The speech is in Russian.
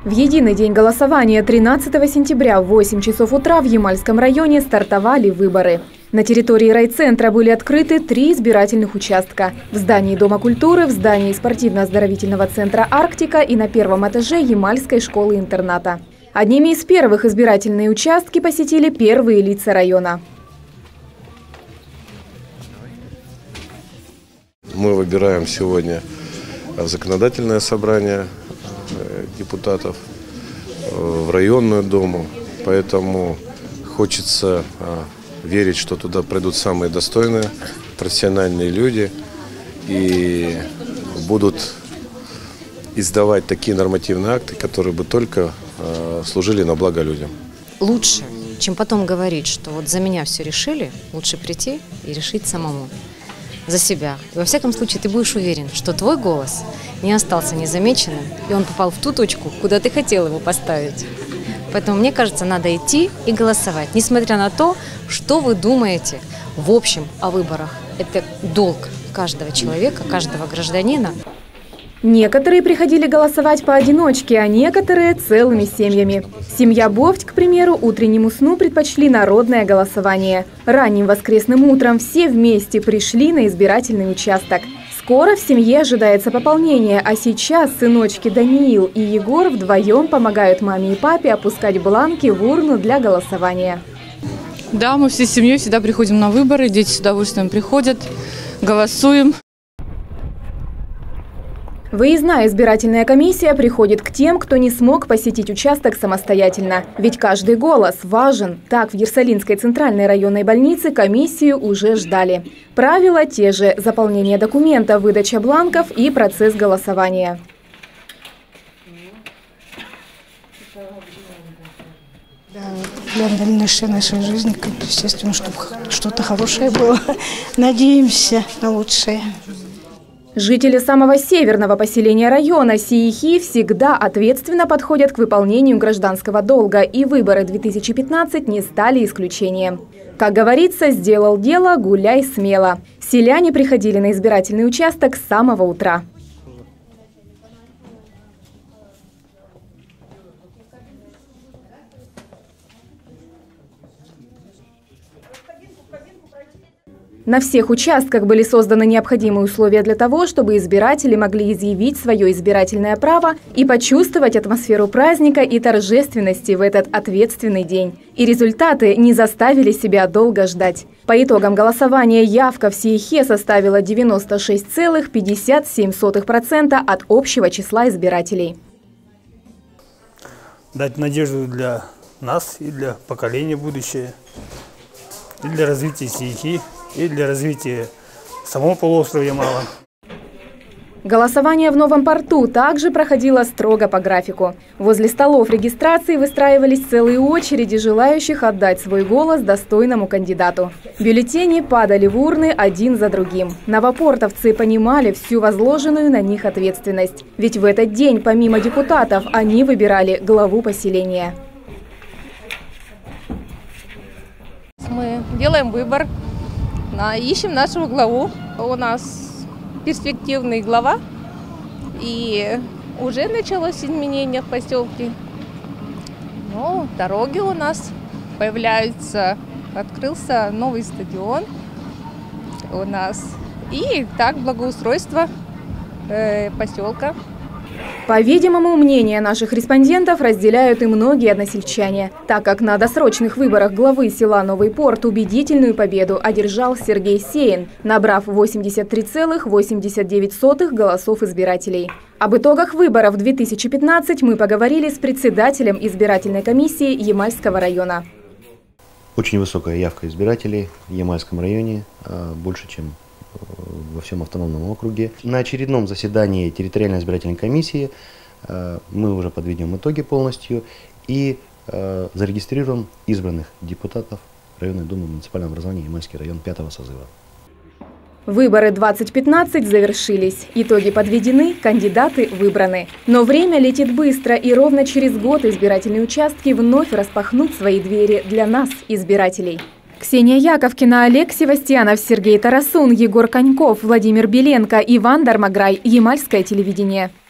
В единый день голосования 13 сентября в 8 часов утра в Ямальском районе стартовали выборы. На территории райцентра были открыты 3 избирательных участка. В здании Дома культуры, в здании спортивно-оздоровительного центра «Арктика» и на первом этаже Ямальской школы-интерната. Одними из первых избирательные участки посетили первые лица района. Мы выбираем сегодня законодательное собрание депутатов, в районную думу, поэтому хочется верить, что туда придут самые достойные, профессиональные люди и будут издавать такие нормативные акты, которые бы только служили на благо людям. Лучше, чем потом говорить, что вот за меня все решили, лучше прийти и решить самому. За себя. И во всяком случае ты будешь уверен, что твой голос не остался незамеченным, и он попал в ту точку, куда ты хотел его поставить. Поэтому, мне кажется, надо идти и голосовать, несмотря на то, что вы думаете в общем о выборах. Это долг каждого человека, каждого гражданина. Некоторые приходили голосовать поодиночке, а некоторые целыми семьями. Семья Бовть, к примеру, утреннему сну предпочли народное голосование. Ранним воскресным утром все вместе пришли на избирательный участок. Скоро в семье ожидается пополнение, а сейчас сыночки Даниил и Егор вдвоем помогают маме и папе опускать бланки в урну для голосования. Да, мы всей семьей всегда приходим на выборы, дети с удовольствием приходят, голосуем. Выездная избирательная комиссия приходит к тем, кто не смог посетить участок самостоятельно. Ведь каждый голос важен. Так, в Ерсалинской центральной районной больнице комиссию уже ждали. Правила те же – заполнение документов, выдача бланков и процесс голосования. Для дальнейшей нашей жизни, естественно, чтобы что-то хорошее было. Надеемся на лучшее. Жители самого северного поселения района Сиихи всегда ответственно подходят к выполнению гражданского долга, и выборы 2015 не стали исключением. Как говорится, сделал дело – гуляй смело. Селяне приходили на избирательный участок с самого утра. На всех участках были созданы необходимые условия для того, чтобы избиратели могли изъявить свое избирательное право и почувствовать атмосферу праздника и торжественности в этот ответственный день. И результаты не заставили себя долго ждать. По итогам голосования явка в Сиихе составила 96,57% от общего числа избирателей. Дать надежду для нас и для поколения будущее, и для развития Сиихи, и для развития самого полуострова Ямала. Голосование в Новом порту также проходило строго по графику. Возле столов регистрации выстраивались целые очереди желающих отдать свой голос достойному кандидату. Бюллетени падали в урны один за другим. Новопортовцы понимали всю возложенную на них ответственность. Ведь в этот день, помимо депутатов, они выбирали главу поселения. Мы делаем выбор. Ищем нашего главу. У нас перспективный глава, и уже началось изменение в поселке. Ну, дороги у нас появляются, открылся новый стадион у нас, и так благоустройство поселка. По-видимому, мнение наших респондентов разделяют и многие односельчане, так как на досрочных выборах главы села Новый Порт убедительную победу одержал Сергей Сеин, набрав 83,89 голосов избирателей. Об итогах выборов 2015 мы поговорили с председателем избирательной комиссии Ямальского района. Очень высокая явка избирателей в Ямальском районе, больше, чем во всем автономном округе. На очередном заседании территориальной избирательной комиссии мы уже подведем итоги полностью и зарегистрируем избранных депутатов районной думы муниципального образования Ямальский район 5-го созыва. Выборы 2015 завершились. Итоги подведены, кандидаты выбраны. Но время летит быстро, и ровно через год избирательные участки вновь распахнут свои двери для нас, избирателей. Ксения Яковкина, Олег Севастьянов, Сергей Тарасун, Егор Коньков, Владимир Беленко, Иван Дармаграй. Ямальское телевидение.